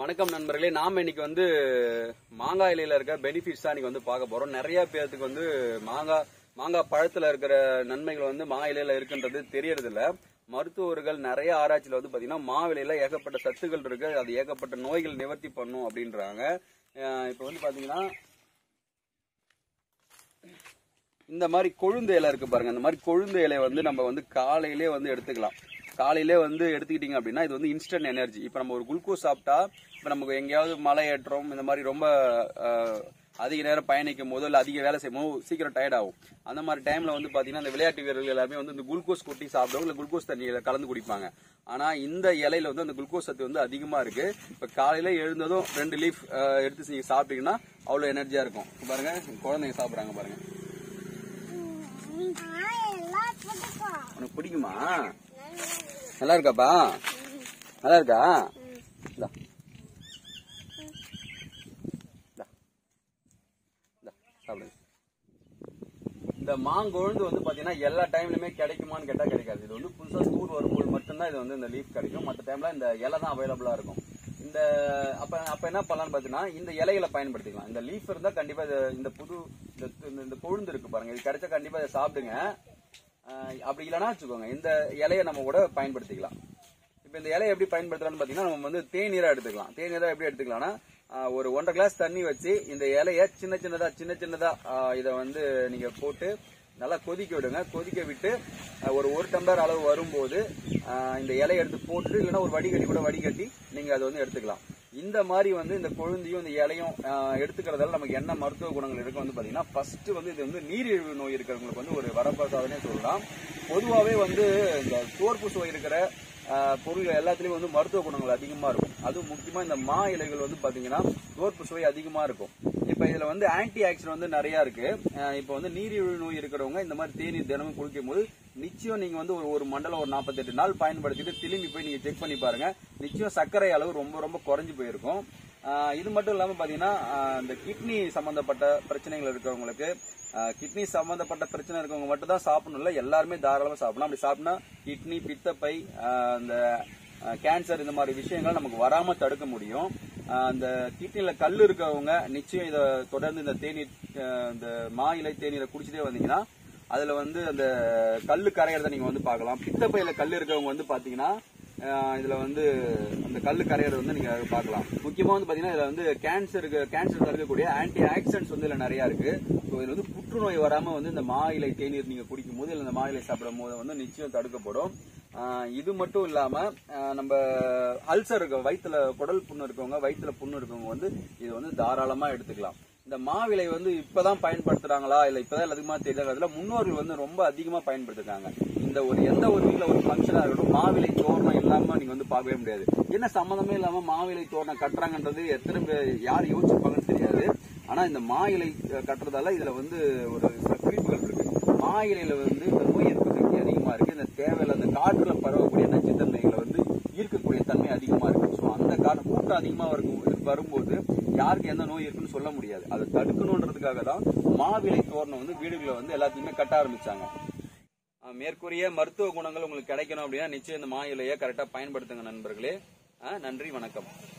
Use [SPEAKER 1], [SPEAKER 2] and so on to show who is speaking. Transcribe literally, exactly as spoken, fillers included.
[SPEAKER 1] வணக்கம் நண்பர்களே, நாம இன்னைக்கு வந்து மாங்காய் இலையில இருக்க பெனிஃபிட்ஸ் தான் இன்னைக்கு வந்து பார்க்க போறோம். நிறைய பேருக்கு வந்து மாங்காய் மாங்காய் பழத்துல இருக்கிற நன்மைகள் வந்து மா இலையில இருக்குன்றது தெரியறது இல்ல. மருத்துவர்கள் நிறைய ஆராய்ச்சியில வந்து பாத்தீங்கன்னா மா இலையில ஏகப்பட்ட சத்துக்கள் இருக்கு, அது ஏகப்பட்ட நோய்கள் நிவர்த்தி பண்ணும் அப்படின்றாங்க. இப்ப வந்து பாத்தீங்கன்னா இந்த மாதிரி கொழுந்து இலை இருக்கு பாருங்க. இந்த மாதிரி கொழுந்து இலை வந்து நம்ம வந்து காலையிலே வந்து எடுத்துக்கலாம். காலையிலே வந்து எடுத்துக்கிட்டீங்க அப்படின்னா இது வந்து இன்ஸ்டன்ட் எனர்ஜி. இப்போ நம்ம ஒரு குளுக்கோஸ் சாப்பிட்டா, இப்போ நமக்கு எங்கேயாவது மலை ஏற்றம் இந்த மாதிரி ரொம்ப அதிக நேரம் பயணிக்கும் போதோ இல்லை அதிக வேலை செய்யும் போது சீக்கிரம் டயர்ட் ஆகும். அந்த மாதிரி டைம்ல வந்து பாத்தீங்கன்னா இந்த விளையாட்டு வீரர்கள் எல்லாமே வந்து இந்த குளுக்கோஸ் கொட்டி சாப்பிடுவாங்க, இல்லை குளுக்கோஸ் தண்ணியில கலந்து குடிப்பாங்க. ஆனா இந்த இலையில வந்து அந்த குளுக்கோஸ் சத்து வந்து அதிகமா இருக்கு. இப்ப காலையில எழுந்ததும் ரெண்டு லீஃப் எடுத்து நீங்க சாப்பிட்டீங்கன்னா அவ்வளவு எனர்ஜியா இருக்கும். பாருங்க, குழந்தைங்க சாப்பிடுறாங்க பாருங்க. உனக்கு பிடிக்குமா? நல்லா இருக்காப்பா? நல்லா இருக்கா? இந்த மாங்கொழுந்து வந்து பாத்தீங்கன்னா எல்லா டைம்லயுமே கிடைக்குமான்னு கேட்டா கிடைக்காது. இது வந்து புதுசா ஸ்கூல் வரும்போது மட்டும்தான் இது வந்து இந்த லீஃப் கிடைக்கும். மற்ற டைம்ல இந்த இலை தான் அவைலபிளா இருக்கும். இந்த அப்ப அப்ப என்ன பண்ணலாம்னு பாத்தீங்கன்னா இந்த இலைகளை பயன்படுத்திக்கலாம். இந்த லீஃப் இருந்தா கண்டிப்பா இந்த புது இந்த கொழுந்து இருக்கு பாருங்க, இது கிடைச்சா கண்டிப்பா இதை சாப்பிடுங்க. அப்படி இல்லைன்னா வச்சுக்கோங்க, இந்த இலையை நம்ம கூட பயன்படுத்திக்கலாம். இப்ப இந்த இலையை எப்படி பயன்படுத்தலாம்னு பாத்தீங்கன்னா நம்ம வந்து தேநீரா எடுத்துக்கலாம். தேநீரா எப்படி எடுத்துக்கலாம்னா ஒரு ஒன்றரை கிளாஸ் தண்ணி வச்சு இந்த இலைய சின்ன சின்னதா சின்ன சின்னதா இதை வந்து நீங்க போட்டு நல்லா கொதிக்க விடுங்க. கொதிக்க விட்டு ஒரு ஒரு டம்ளர் அளவு வரும்போது இந்த இலையை எடுத்து போட்டு இல்லைன்னா ஒரு வடிகட்டி கூட வடிகட்டி நீங்க அதை வந்து எடுத்துக்கலாம். இந்த மாதிரி வந்து இந்த கொழுந்தையும் இந்த இலையும் எடுத்துக்கிறதால நமக்கு என்ன மருத்துவ குணங்கள் இருக்கு வந்து பாத்தீங்கன்னா, ஃபர்ஸ்ட் வந்து இது வந்து நீரிழிவு நோய் இருக்கிறவங்களுக்கு வந்து ஒரு வரப்பிரசாதனே சொல்லலாம். பொதுவாகவே வந்து இந்த தோற்பு சுவை இருக்கிற பொருள்கள் எல்லாத்துலயும் வந்து மருத்துவ குணங்கள் அதிகமா இருக்கும். அதுவும் முக்கியமா இந்த மா இலைகள் வந்து பாத்தீங்கன்னா தோற்பு சுவை அதிகமா இருக்கும். இப்ப இதுல வந்து ஆன்டி ஆக்சிடென்ட் வந்து நிறைய இருக்கு. இப்ப வந்து நீரிழிவு நோய் இருக்கிறவங்க இந்த மாதிரி தேநீர் தினமும் குடிக்கும் போது நிச்சயம் நீங்க வந்து ஒரு ஒரு மண்டலம் ஒரு நாற்பத்தி எட்டு நாள் பயன்படுத்திட்டு திரும்பி போய் நீங்க செக் பண்ணி பாருங்க. நிச்சயம் சர்க்கரை அளவு ரொம்ப ரொம்ப குறைஞ்சு போயிருக்கும். இது மட்டும் இல்லாம பாத்தீங்கன்னா இந்த கிட்னி சம்பந்தப்பட்ட பிரச்சனைகள் இருக்கிறவங்களுக்கு, கிட்னி சம்பந்தப்பட்ட பிரச்சனை இருக்கவங்க மட்டும் தான் சாப்பிடணும் இல்ல, எல்லாருமே தாராளமா சாப்பிடலாம். அப்படி சாப்பிட்டா கிட்னி, பித்தப்பை, இந்த கேன்சர் இந்த மாதிரி விஷயங்கள் நமக்கு வராம தடுக்க முடியும். அந்த கிட்னில கல் இருக்கவங்க நிச்சயம் இதை தொடர்ந்து இந்த தேநீர் இந்த மா இலை தேநீரை குடிச்சிட்டே வந்தீங்கன்னா அதுல வந்து அந்த கல்லு கரையறத நீங்க வந்து பார்க்கலாம். பித்தப்பையில கல் இருக்கவங்க வந்து பாத்தீங்கன்னா இதுல வந்து அந்த கல்லு கரையறது வந்து நீங்க பார்க்கலாம். முக்கியமா வந்து பாத்தீங்கன்னா இதுல வந்து கேன்சருக்கு கேன்சர் தடுக்கக்கூடிய ஆன்டி ஆக்சிடென்ட்ஸ் வந்து இதுல நிறைய இருக்கு. இதுல வந்து புற்றுநோய் வராம வந்து இந்த மா இலை தேநீர் நீங்க குடிக்கும் போது இல்ல இந்த மா இலை சாப்பிடும் போது வந்து நிச்சயம் தடுக்கப்படும். இது மட்டும் இல்லாம நம்ம அல்சர் இருக்க வயிற்றுல குடல் புண்ணு இருக்கவங்க, வயிற்றுல புண்ணு இருக்கவங்க வந்து இது வந்து தாராளமா எடுத்துக்கலாம். இந்த மாவிலை வந்து இப்பதான் பயன்படுத்துறாங்களா இல்ல இப்பதான் அதிகமா தெரியாதுல, முன்னோர்கள் வந்து ரொம்ப அதிகமா பயன்படுத்திருக்காங்க. இந்த ஒரு எந்த ஒரு வீட்டுல ஒரு பங்கனா இருக்கட்டும் மாவிலை தோரணம் இல்லாம நீங்க வந்து பார்க்கவே முடியாது. என்ன சம்பந்தமே இல்லாம மாவிலை தோரணம் கட்டுறாங்கன்றது எத்தனை பேர் யார் யோசிச்சிருப்பாங்கன்னு தெரியாது. ஆனா இந்த மா இலை கட்டுறதால இதுல வந்து ஒரு சில குறிப்புகள் இருக்கு. மா இலையில வந்து இந்த நோய் எதிர்ப்பு சக்தி அதிகமா இருக்கு. இந்த தேவையில்ல அந்த காற்றுல பரவக்கூடிய நச்சுத்தன்மைகளை வந்து ஈர்க்கக்கூடிய தன்மை அதிகமா இருக்கு. ஸோ அந்த காரணம் கூட்டம் அதிகமா வரும்போது யாருக்கு எந்த நோய் இருக்குன்னு சொல்ல முடியாது. அதை தடுக்கணுன்றதுக்காக தான் மாவிலை தோரணம் வந்து வீடுகளை வந்து எல்லாத்தையுமே கட்ட ஆரம்பிச்சாங்க. மேற்கூறிய மருத்துவ குணங்கள் உங்களுக்கு கிடைக்கணும் அப்படின்னா நிச்சயம் இந்த மா இலையை கரெக்டா பயன்படுத்துங்க நண்பர்களே. நன்றி, வணக்கம்.